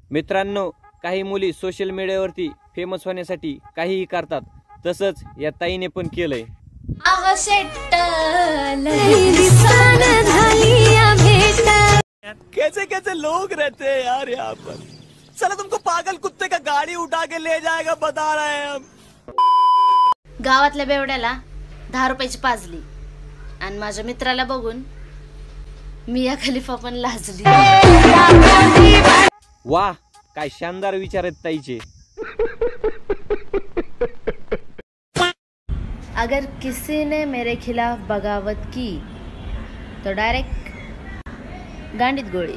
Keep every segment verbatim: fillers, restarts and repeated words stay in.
मित्रांनो, काही मुली सोशल मीडियावरती फेमस होण्यासाठी काहीही करतात, तसंच या ताईने पण केलंय। कैसे कैसे लोग रहते हैं यार यहाँ पर। चलो तुमको पागल कुत्ते का गाड़ी उठा के ले जाएगा बता रहे हैं हम। गावातल्या बेवड्याला दहा रुपयाची पाजली आणि माझ्या मित्राला बघून मिया खलिफा पण लाजली। वाह, काय शानदार विचार आहेत ताईचे। अगर किसी ने मेरे खिलाफ बगावत की तो डायरेक्ट गांडीत गोळी।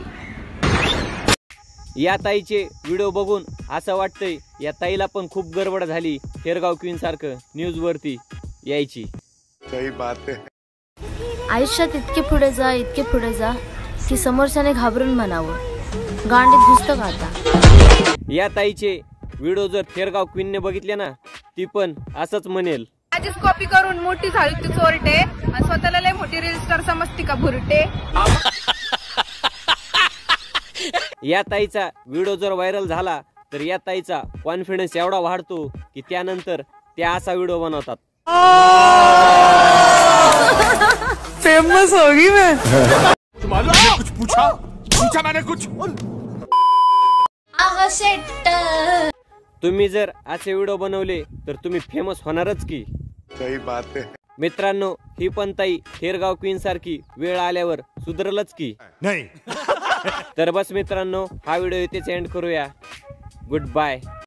या ताईचे व्हिडिओ बघून असं वाटतंय या ताईला पण खूप गडबड झाली थेरगाव क्वीन सारखं न्यूज वरती यायची। सही बात आहे। आयुष्यात इतके पुढे जा इतके पुढे जा की समोरच्याने घाबरून म्हणावं गांडीत घुसतं का आता। या ताईचे व्हिडिओ जर थेरगाव क्वीनने बघितले ना, ती पण असंच म्हणेल, माझीच कॉपी करून मोठी झाली ती चोरटे आणि स्वतःला लय मोठी रील स्टार समजती का भुरटे। या ताईचा व्हिडिओ जर व्हायरल झाला तर या ताईचा कॉन्फिडन्स एवढा वाढतो की त्यानंतर त्या असा व्हिडिओ बनवतात। फेमस होगी मैं। तुम्हारे कुछ पूछा पूछा मैंने कुछ। तुम्ही जर असे व्हिडिओ बनवले तर तुम्ही फेमस होणारच की। सही बात आहे। मित्रांनो, ही पण ताई थेरगाव क्वीन सारखी वेळ आल्यावर सुधरलच की नाही। तर बस मित्रांनो, हा व्हिडिओ इथेच एंड करूया। Good bye.